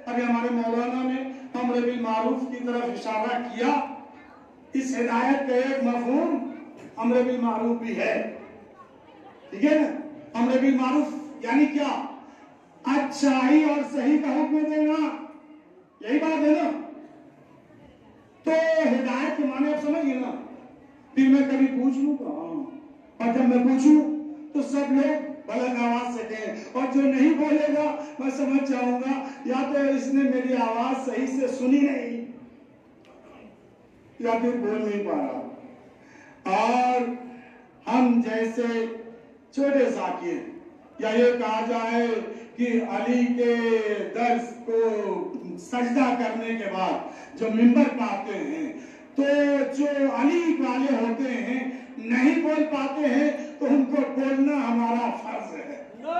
ابھی ہمارے مولانا نے امر بالمعروف کی طرف اشارہ کیا. اس ہدایت کا ایک مفہوم امر بالمعروف بھی ہے. ٹھیک ہے نا؟ امر بالمعروف یعنی کیا؟ اچھائی اور صحیح کا حکم دینا. یہی بات ہے نا؟ تو ہدایت کے معنی آپ سمجھئے نا. پھر میں کبھی پوچھ لوں گا، اور جب میں پوچھوں تو سب لوگ بلند آواز سے کہیں، اور جو نہیں بولے گا میں سمجھ جاؤں گا یا تو اس نے میری آواز صحیح سے سنی نہیں یا پھر بول نہیں پا رہا. اور ہم جیسے چھوٹے ساتھی ہیں، یا یہ کہا جائے کہ علی کے درس کو سجدہ کرنے کے بعد جو منبر پاتے ہیں، تو جو علی والے ہوتے ہیں نہیں بول پاتے ہیں تو ان کو بولنا ہمارا فرض ہے.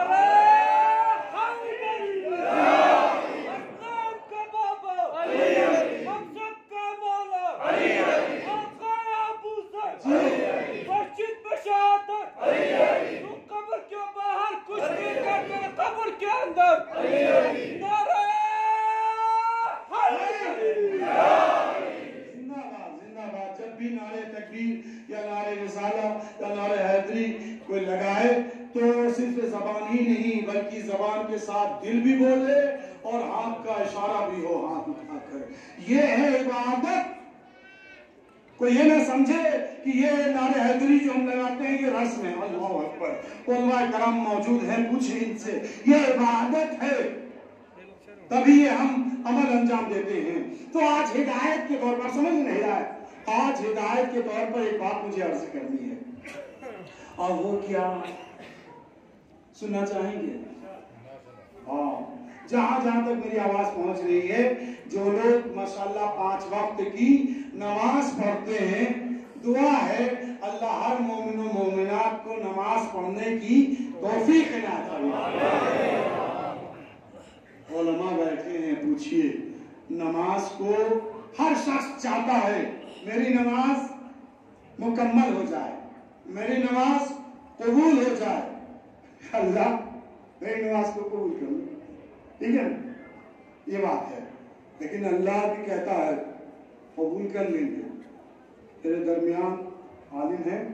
یا نعرہ رسالہ یا نعرہ حیدری کوئی لگائے تو صرف زبان ہی نہیں بلکہ زبان کے ساتھ دل بھی بولے اور ہاتھ کا اشارہ بھی ہو، ہاتھ اٹھا کر. یہ ہے عبادت. کوئی یہ نہ سمجھے کہ یہ نعرہ حیدری جو ہم لگاتے ہیں یہ رسم ہے. اللہ اکبر، علماء کرام موجود ہیں، پوچھیں ان سے. یہ عبادت ہے، تبھی یہ ہم عمل انجام دیتے ہیں. تو آج ہدایت کے طور پر سمجھ نہیں ہدایت، آج ہدایت کے طور پر ایک بات مجھے عرض کرنی ہے، اور وہ کیا سننا چاہیں گے؟ ہاں، جہاں تک میری آواز پہنچ رہی ہے، جو لوگ ماشاءاللہ 5 وقت کی نماز پڑھتے ہیں، دعا ہے اللہ ہر مومن و مومنات کو نماز پڑھنے کی توفیق عنایت فرمائے. علماء بیٹھے ہیں، پوچھئے نماز کو ہر شخص چاہتا ہے میری نماز مکمل ہو جائے، میری نماز قبول ہو جائے. اللہ میری نماز کو قبول کر لے، ٹھیک ہے نا؟ یہ بات ہے. لیکن اللہ بھی کہتا ہے قبول کر لیں گے. تیرے درمیان عالم ہے،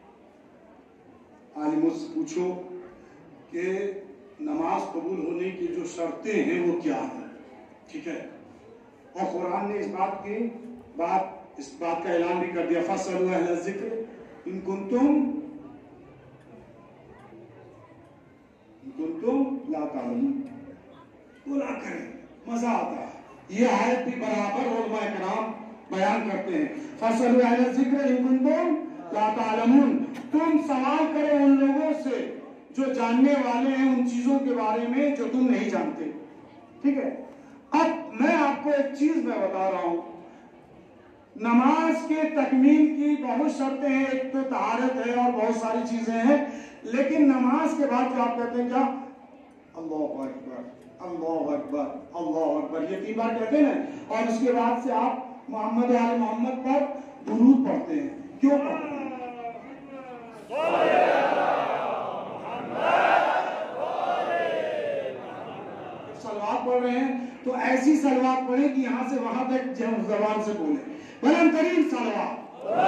عالموں سے پوچھو کہ نماز قبول ہونے کی جو شرطیں ہیں وہ کیا ہیں. ٹھیک ہے؟ اور قرآن نے اس بات کا اعلان بھی کر دیا، فَاسْأَلُوا أَهْلَ الذِّكْرِ إِن كُنتُمْ لَا تَعْلَمُونَ. بولا کریں، مزہ آتا ہے. یہ آیت بھی برابر علماء کرام بیان کرتے ہیں. فَاسْأَلُوا أَهْلَ الذِّكْرِ إِن كُنتُمْ لَا تَعْلَمُونَ. تم سوال کرو ان لوگوں سے جو جاننے والے ہیں ان چیزوں کے بارے میں جو تم نہیں جانتے. ٹھیک ہے؟ اب میں آپ کو ایک چیز میں بتا رہا ہوں، نماز کے تکمیل کی بہت شرطیں ہیں. ایک تو طہارت ہے اور بہت ساری چیزیں ہیں، لیکن نماز کے بعد جو آپ کہتے ہیں کیا؟ اللہ اکبر، اللہ اکبر، اللہ اکبر، یہ 3 بار کہتے ہیں، اور اس کے بعد سے آپ محمد آل محمد پر درود پڑھتے ہیں. کیوں پڑھتے ہیں؟ صلوات پڑھ رہے ہیں تو ایسی صلوات پڑھیں کہ یہاں سے وہاں تک زبان سے بولیں. بلند ترین صلوات.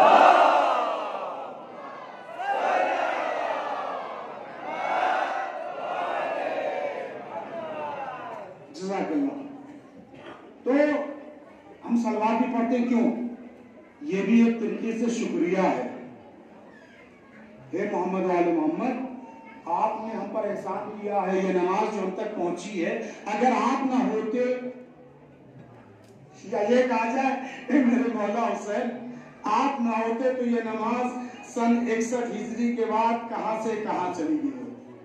جزاک اللہ. تو ہم صلوات بھی پڑھتے ہیں، کیوں؟ یہ بھی ایک طریقے سے شکریہ ہے. اے محمد آل محمد، آپ نے ہم پر احسان کیا ہے، یہ نماز جو ہم تک پہنچی ہے، اگر آپ نہ ہوتے، یا یہ کہا جائے اے میرے مولا حسین، آپ نہ ہوتے تو یہ نماز سن 61 ہجری کے بعد کہاں سے کہاں چلی گئی.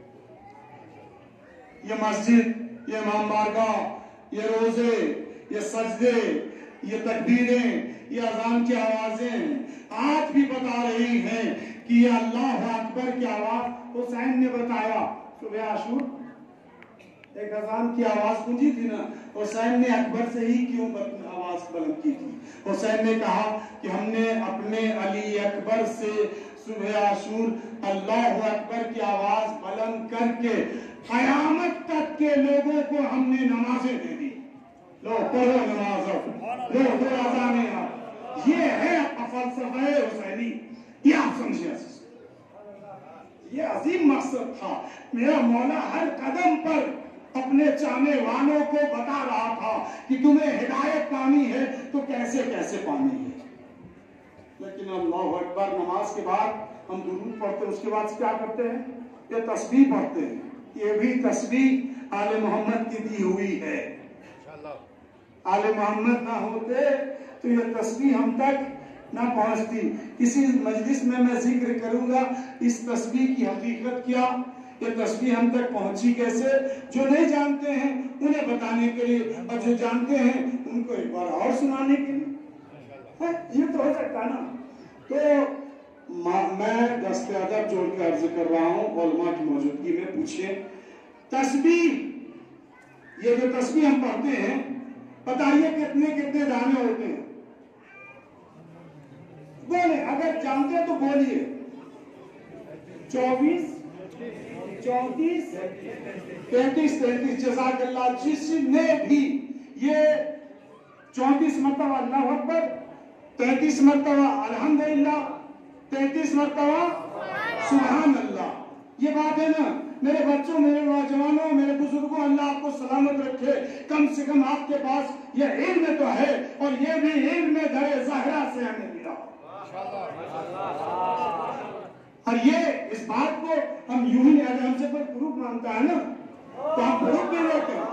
یہ مسجد، یہ امام بارگاہ، یہ روزے، یہ سجدے، یہ تکبیریں، یہ اذان کی آوازیں آج بھی بتا رہی ہیں کہ یہ اللہ اکبر کی آواز. حسین نے بتایا صبح عاشور ایک اذان کی آواز گونجی تھی نا، حسین نے اکبر سے ہی کیوں آواز بلند کی تھی. حسین نے کہا کہ ہم نے اپنے علی اکبر سے صبح عاشور اللہ اکبر کی آواز بلند کر کے قیامت تک کے لوگوں کو ہم نے نمازیں دے دی. लो पढ़ो नमाज, लो दो अज़ानें आप। ये है फलसफा हुसैनी। ये आप समझिए, ये अजीम मकसद था। मेरा मौला हर कदम पर अपने चाहने वालों को बता रहा था कि तुम्हें हिदायत पानी है तो कैसे कैसे पानी है। लेकिन अल्लाहु अकबर, नमाज के बाद हम दुरूद पढ़ते हैं, उसके बाद क्या करते हैं? ये तस्बीह पढ़ते हैं। ये भी तस्बीह आले मोहम्मद की दी हुई है। आले मोहम्मद ना होते तो ये तस्बीह हम तक ना पहुंचती। किसी मजलिस में मैं जिक्र करूंगा इस तस्बीह की हकीकत क्या, ये तस्बीह हम तक पहुंची कैसे। जो नहीं जानते हैं उन्हें बताने के लिए, और जो जानते हैं उनको एक बार और सुनाने के लिए। ये तो हो सकता ना। तो मैं दस्ते अदब जोड़ के अर्ज कर रहा हूँ, उलमा की मौजूदगी में पूछिए, तस्बीह, ये जो तस्बीह हम पढ़ते हैं, बताइए कितने कितने दाने होते हैं? बोले, अगर जानते हैं तो बोलिए। 24, 34, 33। जज़ाकल्लाह। जिसने भी ये 34 मरतबा अल्लाहु अकबर, 33 मरतबा अल्हम्दुलिल्लाह, 33 मरतबा सुभान अल्लाह, ये बात है ना मेरे बच्चों, मेरे नौजवानों, मेरे बुजुर्गों, अल्लाह आपको सलामत रखे। कम से कम आपके पास ये इल्म तो है, और ये भी इल्म दरे ज़हरा से हमें मिला। और ये इस बात को हम यूं ही, अगर हमसे कोई प्रूफ मांगता है ना तो हम प्रूफ भी लेते हैं।